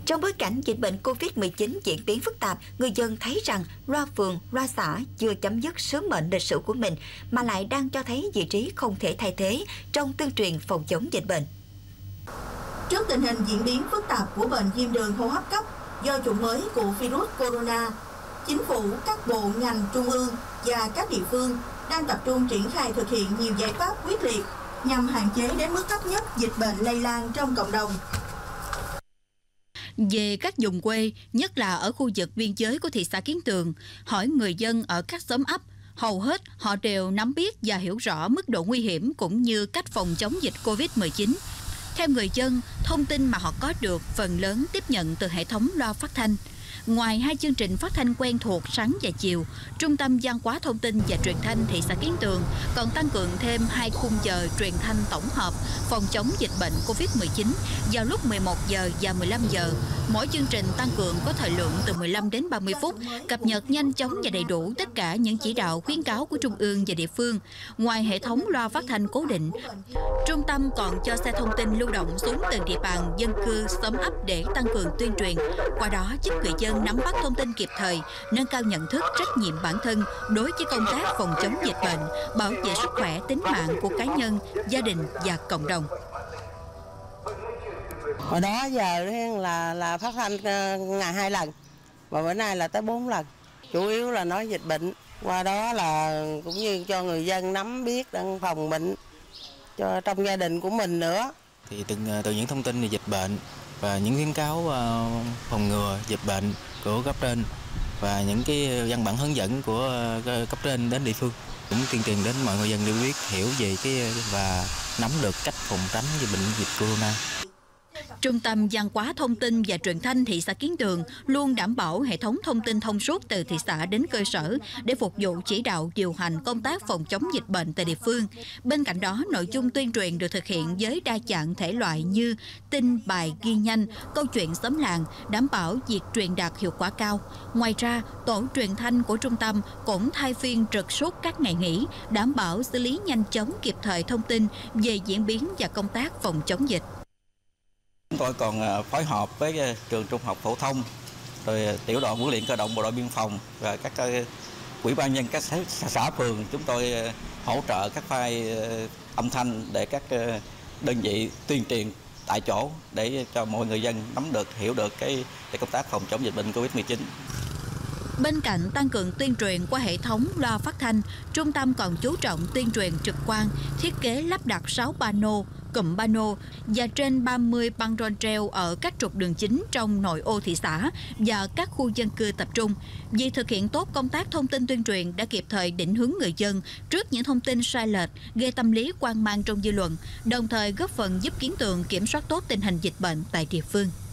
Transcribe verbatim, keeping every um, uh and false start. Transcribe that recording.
Trong bối cảnh dịch bệnh Covid mười chín diễn biến phức tạp, người dân thấy rằng loa phường, loa xã chưa chấm dứt sứ mệnh lịch sử của mình mà lại đang cho thấy vị trí không thể thay thế trong tuyên truyền phòng chống dịch bệnh. Trước tình hình diễn biến phức tạp của bệnh viêm đường hô hấp cấp do chủng mới của virus corona, Chính phủ, các bộ ngành trung ương và các địa phương đang tập trung triển khai thực hiện nhiều giải pháp quyết liệt nhằm hạn chế đến mức thấp nhất dịch bệnh lây lan trong cộng đồng. Về các vùng quê, nhất là ở khu vực biên giới của thị xã Kiến Tường, hỏi người dân ở các xóm ấp, hầu hết họ đều nắm biết và hiểu rõ mức độ nguy hiểm cũng như cách phòng chống dịch Covid mười chín. Theo người dân, thông tin mà họ có được phần lớn tiếp nhận từ hệ thống loa phát thanh. Ngoài hai chương trình phát thanh quen thuộc sáng và chiều, Trung tâm Văn hóa Thông tin và Truyền thanh thị xã Kiến Tường còn tăng cường thêm hai khung giờ truyền thanh tổng hợp phòng chống dịch bệnh Covid mười chín vào lúc mười một giờ và mười lăm giờ. Mỗi chương trình tăng cường có thời lượng từ mười lăm đến ba mươi phút, cập nhật nhanh chóng và đầy đủ tất cả những chỉ đạo khuyến cáo của Trung ương và địa phương. Ngoài hệ thống loa phát thanh cố định, Trung tâm còn cho xe thông tin lưu động xuống từng địa bàn dân cư, xóm ấp để tăng cường tuyên truyền. Qua đó giúp người dân nắm bắt thông tin kịp thời, nâng cao nhận thức, trách nhiệm bản thân đối với công tác phòng chống dịch bệnh, bảo vệ sức khỏe, tính mạng của cá nhân, gia đình và cộng đồng. Hồi đó giờ là là phát thanh ngày hai lần, và bữa nay là tới bốn lần. Chủ yếu là nói dịch bệnh, qua đó là cũng như cho người dân nắm biết đang phòng bệnh cho trong gia đình của mình nữa. Thì từ, từ những thông tin về dịch bệnh và những khuyến cáo phòng ngừa dịch bệnh của cấp trên và những cái văn bản hướng dẫn của cấp trên đến địa phương cũng tuyên truyền đến mọi người dân đều biết hiểu về cái và nắm được cách phòng tránh dịch bệnh dịch corona. Trung tâm Văn hóa Thông tin và Truyền thanh thị xã Kiến Tường luôn đảm bảo hệ thống thông tin thông suốt từ thị xã đến cơ sở để phục vụ chỉ đạo điều hành công tác phòng chống dịch bệnh tại địa phương. Bên cạnh đó, nội dung tuyên truyền được thực hiện với đa dạng thể loại như tin, bài, ghi nhanh, câu chuyện xóm làng, đảm bảo việc truyền đạt hiệu quả cao. Ngoài ra, tổ truyền thanh của trung tâm cũng thay phiên trực suốt các ngày nghỉ, đảm bảo xử lý nhanh chóng kịp thời thông tin về diễn biến và công tác phòng chống dịch. Chúng tôi còn phối hợp với trường trung học phổ thông, rồi tiểu đoàn huấn luyện cơ động bộ đội biên phòng và các ủy ban nhân các xã phường. Chúng tôi hỗ trợ các file âm thanh để các đơn vị tuyên truyền tại chỗ để cho mọi người dân nắm được, hiểu được cái, cái công tác phòng chống dịch bệnh Covid mười chín. Bên cạnh tăng cường tuyên truyền qua hệ thống loa phát thanh, trung tâm còn chú trọng tuyên truyền trực quan, thiết kế lắp đặt sáu pano, cụm pano và trên ba mươi băng rôn treo ở các trục đường chính trong nội ô thị xã và các khu dân cư tập trung. Vì thực hiện tốt công tác thông tin tuyên truyền đã kịp thời định hướng người dân trước những thông tin sai lệch gây tâm lý hoang mang trong dư luận, đồng thời góp phần giúp Kiến Tường kiểm soát tốt tình hình dịch bệnh tại địa phương.